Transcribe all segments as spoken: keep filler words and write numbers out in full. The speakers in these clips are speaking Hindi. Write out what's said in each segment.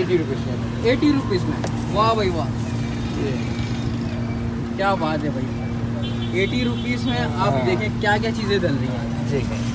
एटी रुपीज़ में। एटी रुपीज़ में, वाह भाई वाह, क्या बात है भाई। एटी रुपीज़ में आप हाँ। देखें क्या क्या चीज़ें डल रही हैं। ठीक है,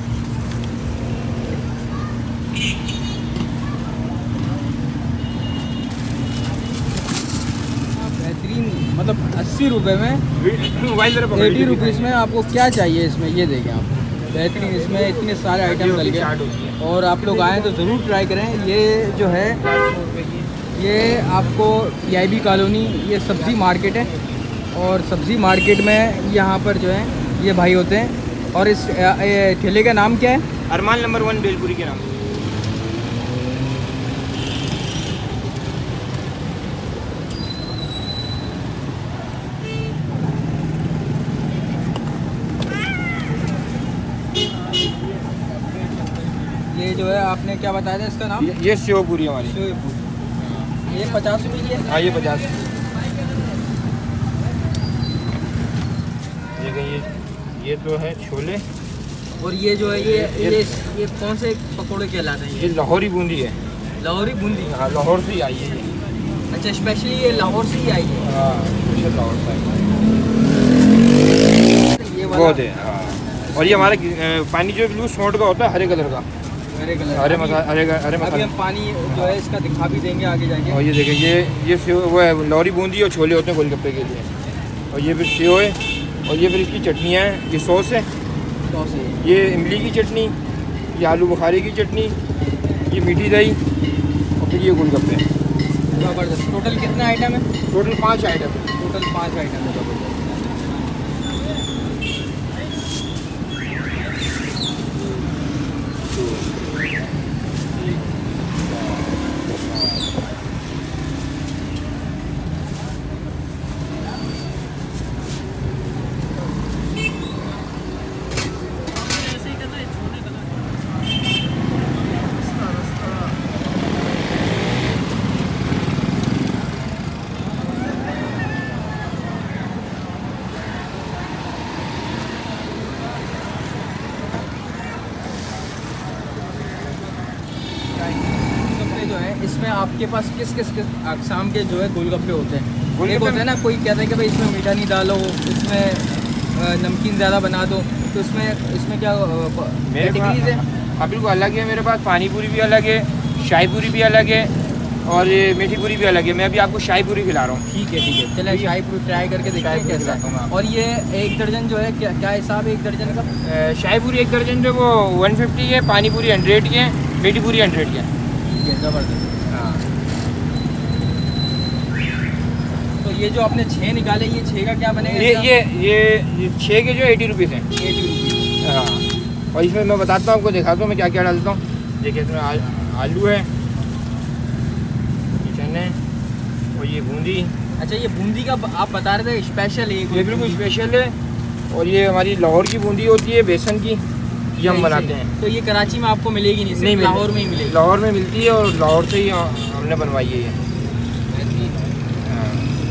बेहतरीन, मतलब अस्सी रुपये में, मोबाइल एटी रुपीज़ में आपको क्या चाहिए इसमें, ये देखें आप, बेहतरीन। इसमें इतने सारे आइटम डल गए और आप लोग आएँ तो ज़रूर ट्राई करें। ये जो है ये आपको पीआईबी कॉलोनी, ये सब्ज़ी मार्केट है और सब्ज़ी मार्केट में यहाँ पर जो है ये भाई होते हैं। और इस ठेले का नाम क्या है? अरमान नंबर वन बेलपुरी के नाम से। ये जो है आपने क्या बताया था इसका नाम? ये, ये सेव पूरी हमारी। सेव पूरी, ये पचास रुपये की है। हाँ ये पचास। ये ये तो है छोले, और ये जो है ये ये ये, ये कौन से पकौड़े कहलाते हैं? ये लाहौरी बूंदी है। लाहौरी बूंदी? हाँ लाहौर से ही आई है। अच्छा, स्पेशली ये लाहौर से ही आई है? हाँ स्पेशल लाहौर से आई है। ये बहुत है। हाँ, और ये हमारा पानी जो ब्लू स्मोट का होता है, हरे कलर का, हरे कलर, हरे मसाला, हरे हरे अभी मसाला। हम पानी जो है इसका दिखा भी देंगे आगे जाके। और ये देखें, ये ये सेव वो है, लाहौरी बूंदी और छोले होते हैं गोलगप्पे के लिए। और ये फिर सेव है, और ये फिर इसकी चटनियाँ हैं, ये सॉस है, सॉस है, ये इमली की चटनी, ये आलू बुखारे की चटनी, ये मीठी दही और फिर ये गोलगप्पे। ज़बरदस्त। टोटल कितने आइटम है? टोटल पाँच आइटम है। टोटल पाँच आइटम है। ज़बरदस्त। जो है इसमें आपके पास किस किस किस अक़साम के जो है गोलगप्पे होते हैं? एक होता है ना, कोई कहता है कि भाई इसमें मीठा नहीं डालो, इसमें नमकीन ज़्यादा बना दो, तो इसमें इसमें क्या कैटेगरीज है? हाँ बिल्कुल अलग है। मेरे पास पानी पूरी भी अलग है, शाही पूरी भी अलग है और ये मीठी पूरी भी अलग है। मैं अभी आपको शाही पूरी खिला रहा हूँ। ठीक है ठीक है, चलिए शाही पूरी ट्राई करके देखते हैं कैसा है। और ये एक दर्जन जो है क्या क्या हिसाब है एक दर्जन का? शाही पूरी एक दर्जन जो वो वन फिफ्टी है, पानी पूरी हंड्रेड की है, मीठी पूरी हंड्रेड की है। ठीक है, ज़बरदस्त। हाँ, तो ये जो आपने छः निकाले, ये छः का क्या बनेगा? ये ये ये ये छः के जो एटी रुपीज़ हैं। Eighty rupees. हाँ, और इसमें मैं बताता हूँ, आपको दिखाता हूँ मैं क्या क्या डालता हूँ। देखिए इसमें आ, आलू है, चने और ये बूंदी। अच्छा, ये बूंदी का आप बता रहे थे स्पेशल है? ये बिल्कुल स्पेशल है। और ये हमारी लाहौर की बूंदी होती है, बेसन की, ये हम बनाते हैं। तो ये कराची में आपको मिलेगी नहीं? नहीं, लाहौर में ही मिलेगी? लाहौर में मिलती है और लाहौर से ही हमने बनवाई है ये। हाँ।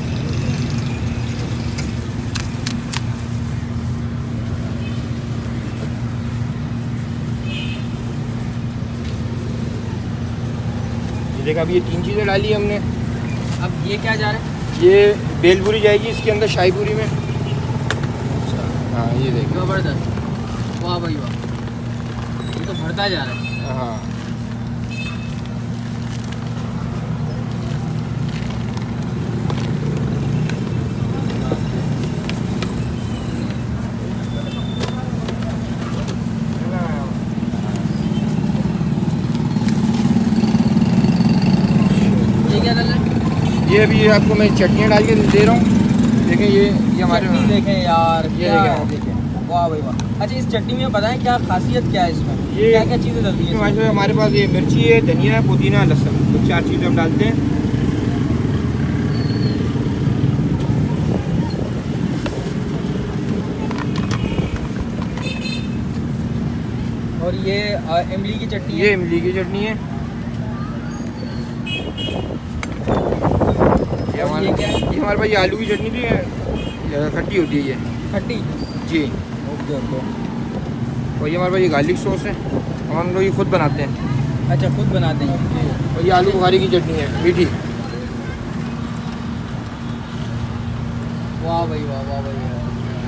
ये देखा, अभी ये तीन चीज़ें डाली हमने। अब ये क्या जा रहा है? ये बेलपूरी जाएगी इसके अंदर शाही पूरी में। हाँ ये देखो, ज़बरदस्त, वाह भाई वाह, ये तो भरता जा रहा है। हाँ ये क्या डाल रहा है? ये अभी आपको मैं चटनियाँ डाल के दे रहा हूँ। देखें ये ये हमारे चटनी देखें यार, ये क्या देखें। देखें, वाह भाई वाह। अच्छा, इस चटनी में बताएं क्या खासियत क्या है इसमें? ये क्या क्या चीज़ें डलती हैं इसमें? हमारे पास ये मिर्ची है, धनिया है, पुदीना, लहसुन, तो चार चीज़ें हम डालते हैं। और ये अ, इमली की चटनी ये है? इमली की चटनी है। ये और हमारे ये क्या है? ये हमारे पास ये आलू की चटनी भी है, ये खट्टी होती है ये। खट्टी? जी। Okay okay. और ये हमारे पास ये गार्लिक सॉस है, हम लोग ये खुद बनाते हैं। अच्छा, खुद बनाते हैं। और ये आलू बुखारे की चटनी है मीठी। वाह भाई वाह, वाह भाई वाह।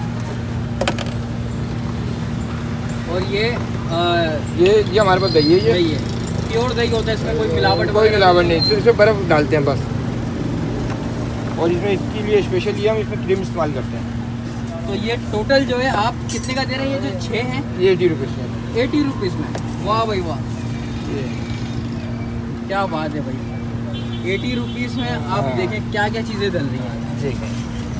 और ये आ, ये ये हमारे पास दही है, ये दही है, प्योर दही होता है, इसमें कोई मिलावट कोई मिलावट नहीं, सिर्फ इसमें बर्फ़ डालते हैं बस। और इसमें इसके लिए स्पेशल ये हम इसमें क्रीम इस्तेमाल करते हैं। तो ये टोटल जो है आप कितने का दे रहे हैं? ये जो छः हैं ये एटी रुपीज़ में। एटी रुपीज़ में। वाह भाई वाह, ये क्या बात है भाई। एटी रुपीज़ में आप हाँ। देखें क्या क्या चीज़ें डल रही हैं। ठीक है।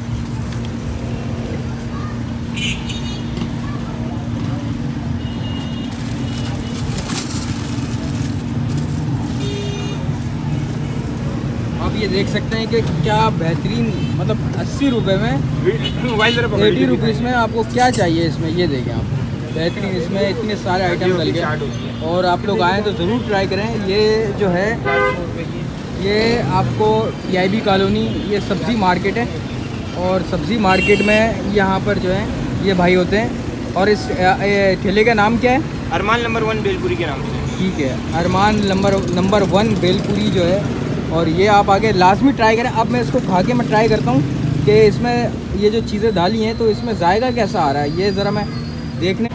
आप ये देख सकते हैं कि क्या बेहतरीन, मतलब अस्सी रुपये में, एटी रुपीज़ में आपको क्या चाहिए इसमें, ये देखें आप। बेहतरीन, इसमें इतने सारे आइटम डल गए और आप लोग आएँ तो ज़रूर ट्राई करें। ये जो है ये आपको पीआईबी कॉलोनी, ये सब्ज़ी मार्केट है। और सब्ज़ी मार्केट में यहाँ पर जो है ये भाई होते हैं। और इस ठेले का नाम क्या है? अरमान नंबर वन बेलपुरी के नाम से। ठीक है, Armaan number number one bhelpuri जो है। और ये आप आगे लाजमी ट्राई करें। अब मैं इसको खा के मैं ट्राई करता हूँ कि इसमें ये जो चीज़ें डाली हैं तो इसमें जायका कैसा आ रहा है, ये ज़रा मैं देखने।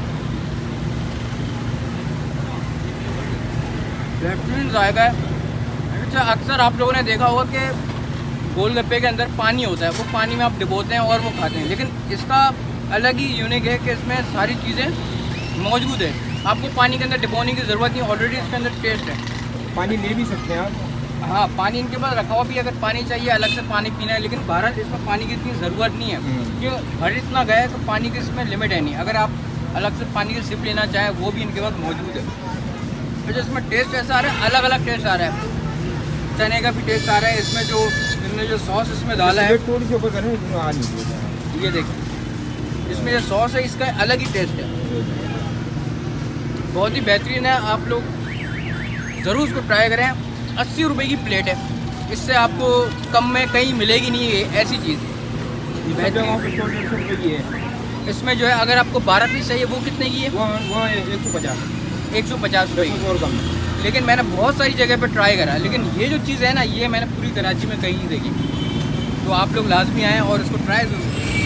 बेहतरीन जायका है। अच्छा, अक्सर आप लोगों ने देखा होगा कि गोलगप्पे के अंदर पानी होता है, वो पानी में आप डिबोते हैं और वो खाते हैं, लेकिन इसका अलग ही यूनिक है कि इसमें सारी चीज़ें मौजूद है। आपको पानी के अंदर डिबोने की ज़रूरत नहीं, ऑलरेडी इसके अंदर टेस्ट है। पानी ले भी सकते हैं आप। हाँ, पानी इनके पास रखा हुआ भी, अगर पानी चाहिए अलग से पानी पीना है, लेकिन भारत इसमें पानी की इतनी ज़रूरत नहीं है क्योंकि भर इतना गया है तो पानी की इसमें लिमिट है नहीं। अगर आप अलग से पानी की सिप लेना चाहें वो भी इनके पास मौजूद है। तो इसमें टेस्ट ऐसा आ रहा है, अलग अलग टेस्ट आ रहा है। चने का भी टेस्ट आ रहा है इसमें, जो इन्होंने जो सॉस इसमें डाला है, थोड़ी सी ऊपर करें, ये देखें इसमें जो सॉस है इसका अलग ही टेस्ट है, बहुत ही बेहतरीन है। आप लोग ज़रूर इसको ट्राई करें। अस्सी रुपए की प्लेट है, इससे आपको कम में कहीं मिलेगी नहीं है ऐसी चीज़। इसमें जो है अगर आपको बारह पीस चाहिए वो कितने की है? वो वो एक सौ पचास एक सौ पचास रुपये की। और कम। लेकिन मैंने बहुत सारी जगह पे ट्राई करा, लेकिन ये जो चीज़ है ना, ये मैंने पूरी कराची में कहीं नहीं देखी। तो आप लोग लाजमी आएँ और इसको ट्राई जरूर।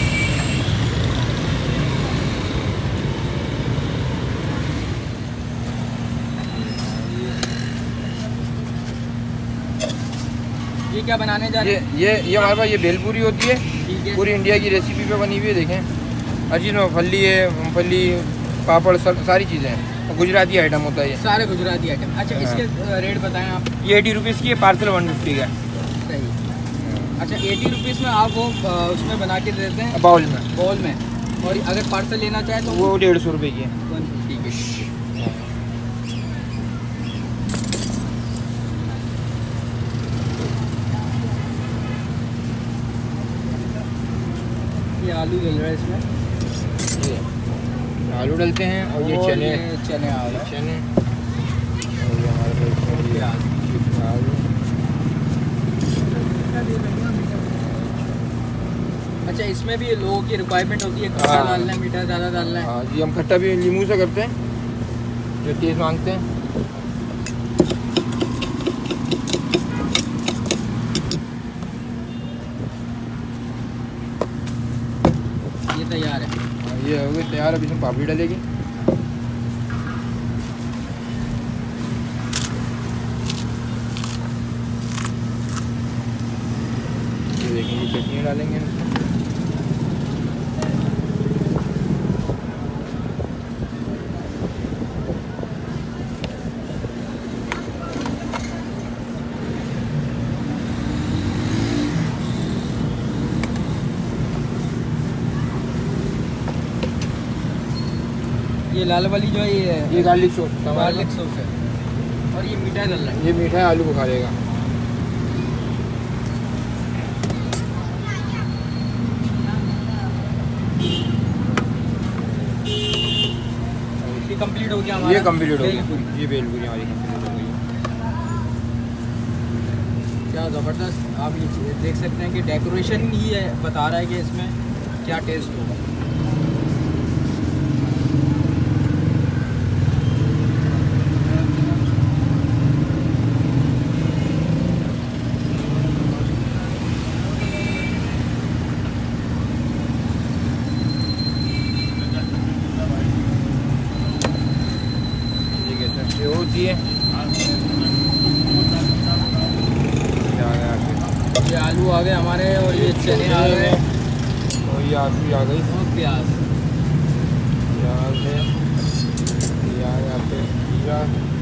ये क्या बनाने जा रहे हैं? ये ये ये हमारे पास ये भेलपूरी होती है, ठीक है। पूरी इंडिया की रेसिपी पे बनी हुई है। देखें हर चीज़ में फली है, मूंगफली, पापड़, सब सारी चीज़ें हैं। और गुजराती आइटम होता है ये सारे गुजराती आइटम। अच्छा, हाँ। इसके रेट बताएं आप। ये एटी रुपीज़ की है, पार्सल वन फिफ्टी का। सही। अच्छा, एटी रुपीज़ में आप वो उसमें बना के देते हैं बाउल में, बॉल में, और अगर पार्सल लेना चाहे तो वो डेढ़ सौ रुपये की है। वन फिफ्टी के। ये आलू डल रहा है इसमें, ये आलू डलते हैं और ये और चने, ये चने आ रहा है। चने और ये हमारे पास ये आलू। अच्छा, इसमें भी लोगों की रिक्वायरमेंट होती है, खट्टा हाँ। डालना है, मीठा ज़्यादा डालना है। हाँ जी, हम खट्टा भी नींबू से करते हैं, जो तेज़ मांगते हैं। ये तैयार है। हाँ, ये हो गई तैयार। अब इसमें पापड़ी डलेगी। ये देखिए, ये चटनी डालेंगे इसमें। ये लाल वाली जो है ये ये गार्लिक सॉस, गार्लिक सॉस है, और ये मीठा डल रहा है। ये मीठा है, आलू बुखारे का। ये कंप्लीट हो गया हमारा। ये कंप्लीट हो गया, भेलपूरी। ये भेलपूरी हमारी कंप्लीट हो गई। क्या ज़बरदस्त। आप ये चीज़ देख सकते हैं कि डेकोरेशन ही है, बता रहा है कि इसमें क्या टेस्ट होगा। होती है। ये आलू आ गए हमारे और ये चने आ गए और ये आलू आ गई और प्याज प्याज है यहाँ पे खीरा।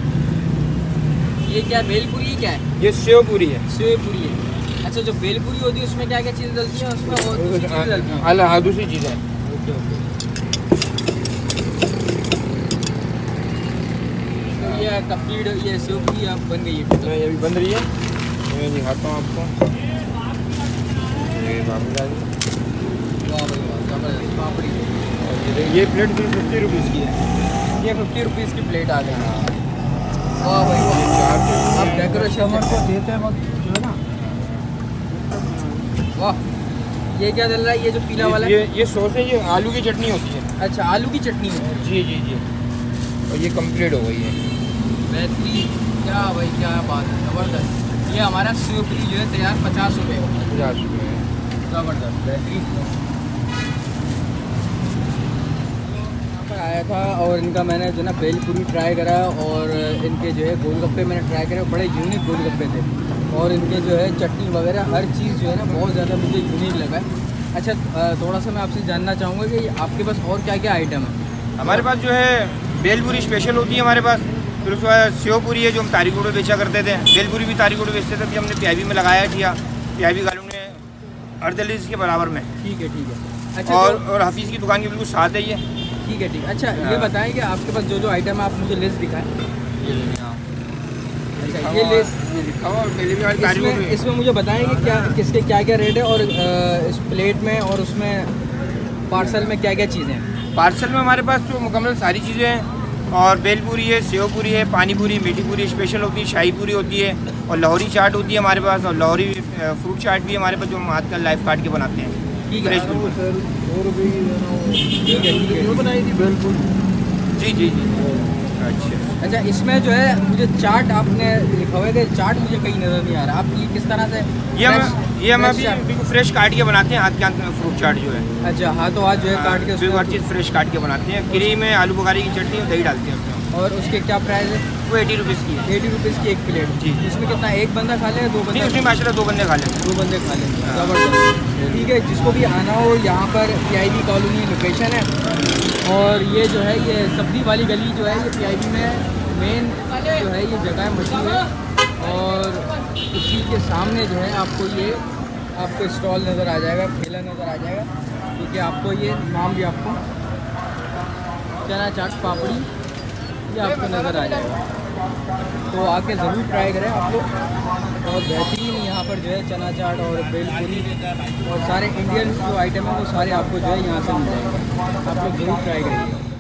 ये क्या भेलपुरी क्या है? ये सेव पूरी है। सेव पूरी है। अच्छा, जो भेलपुरी होती है उसमें क्या क्या चीज़ डलती है उसमें और दूसरी चीज़ डलती है? अल हाँ दूसरी चीज़ है। Okay okay. तो ये कंप्लीट ये सेव पूरी अब बन गई है। मैं ये भी बन रही है, मैं दिखाता हूँ आपको। ये पापड़ी आ गई। वाह भाई वाह, जबरदस्त पापड़ी। और ये ये प्लेट भी फिफ्टी रुपीज़ की है। ये फिफ्टी रुपीज़ की प्लेट आ गई। वाह भाई वाह, आप डेकोरेशन को देते हैं जो है ना। वाह, ये क्या डल रहा है? ये जो पीला वाला ये ये सॉस है, ये आलू की चटनी होती है। अच्छा, आलू की चटनी है। जी जी जी। और ये कंप्लीट हो गई है। बेहतरीन, क्या भाई क्या बात है, ज़बरदस्त। ये हमारा सेव पूरी जो है तैयार पचास रुपये का। पचास रुपये में ज़बरदस्त बेहतरीन। यहाँ पर आया था और इनका मैंने जो है ना भेलपुरी ट्राई करा और इनके जो है गोलगप्पे मैंने ट्राई करे, बड़े यूनिक गोलगप्पे थे। और इनके जो है चटनी वगैरह हर चीज़ जो है ना बहुत ज़्यादा मुझे यूनिक लगा है। अच्छा, थोड़ा सा मैं आपसे जानना चाहूँगा कि आपके पास और क्या क्या आइटम है? हमारे पास जो है भेलपुरी स्पेशल होती है हमारे पास। फिर उसके बाद सेव पूरी है जो हम तारीख रोड बेचा करते थे। भेलपुरी भी तारीख रोड बेचते थे, फिर हमने पीआईबी में लगाया किया। पीआईबी गालू ने अड़तालीस के बराबर में। ठीक है ठीक है। अच्छा, और और हफीज़ की दुकान के बिल्कुल साथ है ये। ठीक है ठीक है। अच्छा, ये बताएं कि आपके पास जो जो आइटम है आप मुझे लिस्ट दिखाएं। अच्छा, ये लिस्ट ये लिखा हुआ डिलीवरी वाली तारीख इसमें, रोड में। इसमें मुझे बताएं कि क्या किसके क्या क्या रेट है और अ, इस प्लेट में और उसमें पार्सल में क्या क्या चीज़ें हैं? पार्सल में हमारे पास तो मुकम्मल सारी चीज़ें हैं। और भेलपुरी है, सेव पूरी है, पानी पूरी, मीठी पूरी स्पेशल होती है, शाही पूरी होती है और लाहौरी चाट होती है हमारे पास। और लाहौरी फ्रूट चाट भी हमारे पास जो हम हाथ का लाइफ काट के बनाते हैं। ठीक है फ्रेश बिल्कुल। ठीक है ठीक है। बनाई थी बिल्कुल। जी जी जी। अच्छा अच्छा, इसमें जो है मुझे चाट आपने लिखा हुआ है कि चाट मुझे कहीं नज़र नहीं आ रहा। आप ये किस तरह से? ये हम fresh- ये हम fresh अभी चाट? बिल्कुल फ्रेश काट के बनाते हैं हाथ के हाथ में फ्रूट चाट जो है। अच्छा, हाँ तो आज जो है काट के बिल्कुल हर उसमें चीज़ फ्रेश काट के बनाते हैं। क्रीम है, आलू बुखारी की चटनी और दही डालते हैं उसमें। और उसके क्या प्राइस है? वो एटी रुपीज़ की है। एटी रुपीज़ की एक प्लेट। जी। इसमें कितना, एक बंदा खा ले दो नहीं, बंदा? उसमें माशाल्लाह दो बंदे खा लेते हैं। दो बंदे खा लेंगे। हाँ। ज़बरदस्त। ठीक है, जिसको भी आना हो यहाँ पर पीआईबी कॉलोनी लोकेशन है। और ये जो है ये सब्जी वाली गली जो है ये पीआईबी में मेन जो है ये जगह मछली है। और उसी के सामने जो है आपको ये आपको स्टॉल नज़र आ जाएगा, ठेला नज़र आ जाएगा। क्योंकि आपको ये नाम भी आपको चना चाट पापड़ी ये आपको नज़र आ जाएगा। तो आके ज़रूर ट्राई करें आप लोग। और बेहतरीन यहाँ पर जो है चना चाट और भेलपुरी और सारे इंडियन जो आइटम है वो सारे आपको जो है यहाँ से मिल जाएंगे। आप लोग ज़रूर ट्राई करेंगे।